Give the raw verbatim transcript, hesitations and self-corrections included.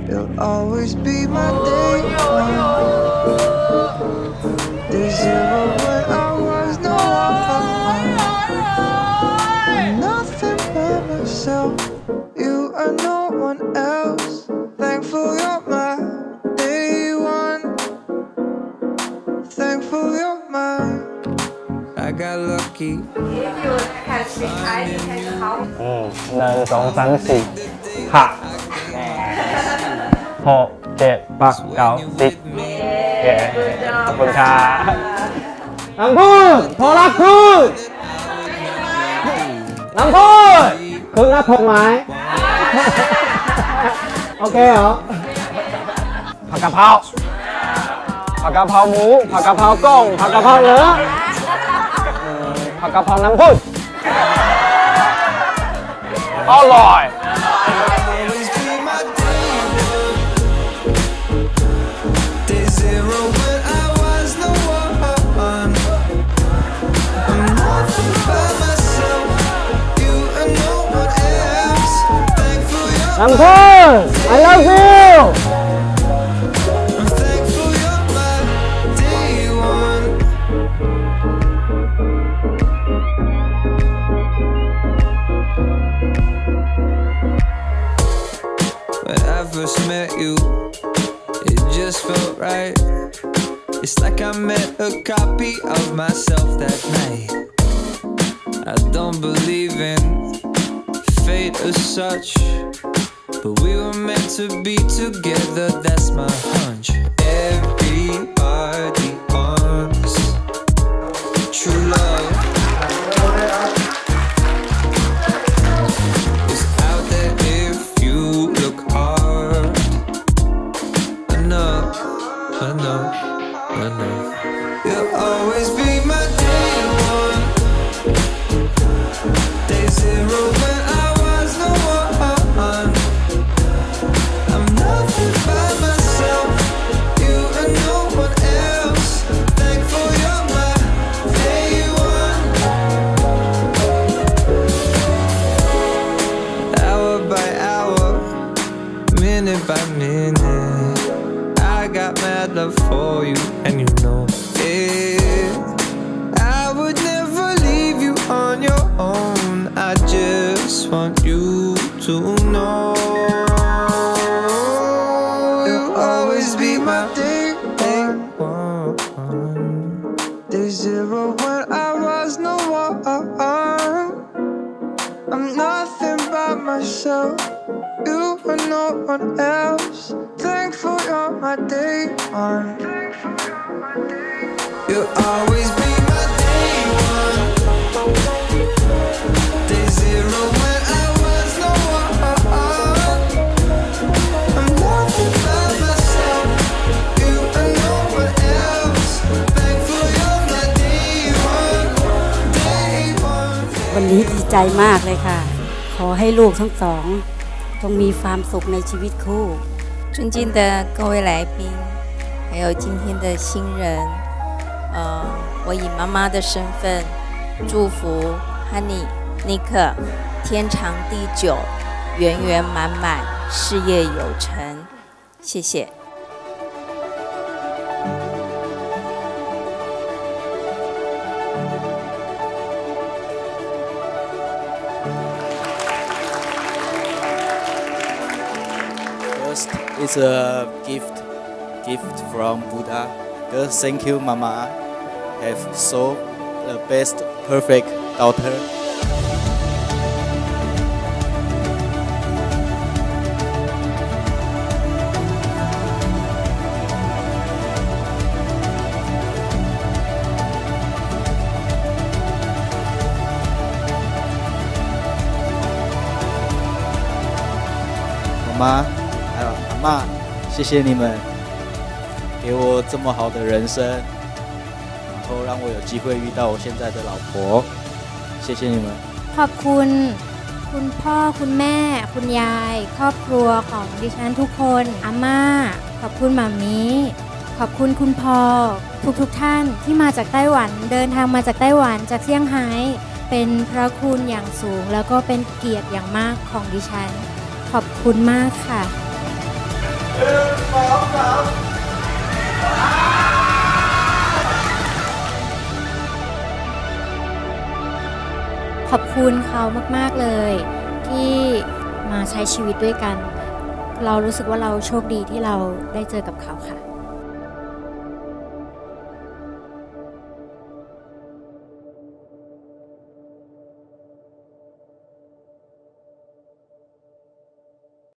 You'll always be my day one. Day zero when I was no one. I'm nothing but myself. You are no one else. Thankful you're my day one. Thankful you're mine. I got lucky. อืมหนึ่งสองสามสี่ค่ะหกเจ็ดแปดเก้าสิบเย้ขอบคุณค่ะน้ำพูดพอรักพูดน้ำพูดคือรักผมไหมโอเคเหรอผักกะเพราผักกะเพราหมูผักกะเพรากุ้งผักกะเพราเนื้อผักกะเพราน้ำผึ้งอร่อยน้ำผึ้ง I love you First met you, it just felt right. It's like I met a copy of myself that night. I don't believe in fate as such, but we were meant to be together, that's my hunch. Everybody wants true love. It's out there if you look hard. Enough, enough, enough. You'll always be my day one. Day zero when I was no one. I'm nothing by myself. You and no one else. Thankful you're my day one. Hour by hour, minute by minute, I got mad love for you, and you know it. I would never leave you on your own. I just want you to know you'll always be my day one. Day zero when I was no one. I'm nothing by myself. You and no one else. Thankful you're my day one. You'll always be my day one. Day zero when I was no one. I'm nothing by myself. You and no one else. Thankful you're my day one. Day one. วันนี้ดีใจมากเลยค่ะขอให้ลูกทั้งสองจงมีความสุขในชีวิตคู่尊敬的各位来宾，还有今天的新人，呃，我以妈妈的身份祝福 Honey、Nick 天长地久，圆圆满满，事业有成，谢谢。 It's a gift, gift from Buddha. Girl, thank you, Mama. Have so the best, perfect daughter. 妈妈，还有阿嬷，谢谢你们给我这么好的人生，然后让我有机会遇到我现在的老婆，谢谢你们。 ขอบคุณคุณพ่อคุณแม่คุณยายครอบครัวของดิฉันทุกคนอาม่าขอบคุณหม่ามีขอบคุณคุณพ่อทุกทุกท่านที่มาจากไต้หวันเดินทางมาจากไต้หวันจากเซี่ยงไฮ้เป็นพระคุณอย่างสูงแล้วก็เป็นเกียรติอย่างมากของดิฉันขอบคุณมากค่ะขอบคุณเขามากๆเลยที่มาใช้ชีวิตด้วยกัน เรารู้สึกว่าเราโชคดีที่เราได้เจอกับเขาค่ะ